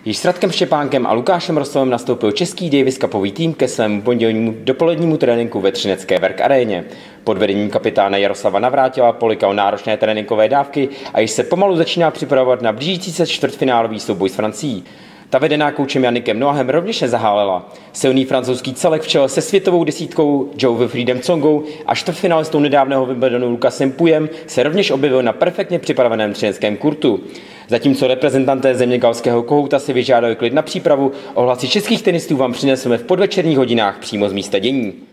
Již s Radkem Štěpánkem a Lukášem Rostovem nastoupil český Davis Cupový tým ke svému pondělnímu dopolednímu tréninku ve třinecké Werk Aréně. Pod vedením kapitána Jaroslava Navrátila polikal náročné tréninkové dávky a již se pomalu začíná připravovat na blížící se čtvrtfinálový souboj s Francií. Ta vedená koučem Yannickem Noahem rovněž nezahálela. Silný francouzský celek v čele se světovou desítkou Joe Wilfriedem Tsongou a čtvrtfinalistou nedávného Wimbledonu Lukasem Pouillem se rovněž objevil na perfektně připraveném třineckém kurtu. Zatímco reprezentanté země galského kohouta si vyžádali klid na přípravu, ohlasy českých tenistů vám přineseme v podvečerních hodinách přímo z místa dění.